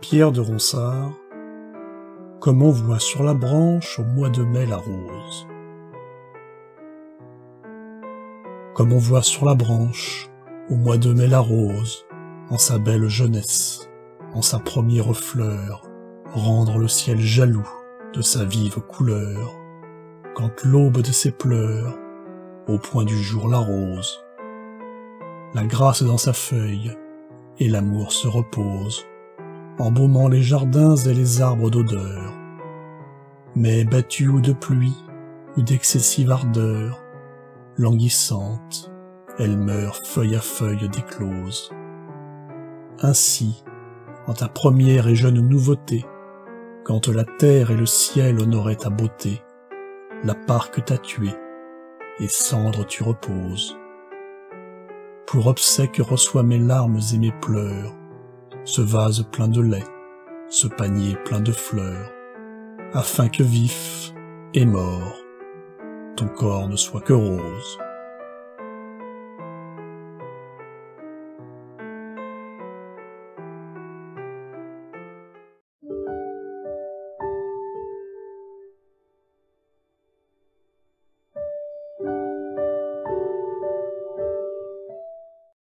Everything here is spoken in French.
Pierre de Ronsard, comme on voit sur la branche au mois de mai la rose. Comme on voit sur la branche au mois de mai la rose, en sa belle jeunesse, en sa première fleur, rendre le ciel jaloux de sa vive couleur, quand l'aube de ses pleurs, au point du jour l'arrose. La grâce dans sa feuille, et l'amour se repose, embaumant les jardins et les arbres d'odeur. Mais battue ou de pluie, ou d'excessive ardeur, languissante, elle meurt feuille à feuille d'éclose. Ainsi, en ta première et jeune nouveauté, quand la terre et le ciel honoraient ta beauté, la parque t'a tué, et cendre tu reposes. Pour obsèque reçois mes larmes et mes pleurs, ce vase plein de lait, ce panier plein de fleurs, afin que vif et mort, ton corps ne soit que rose.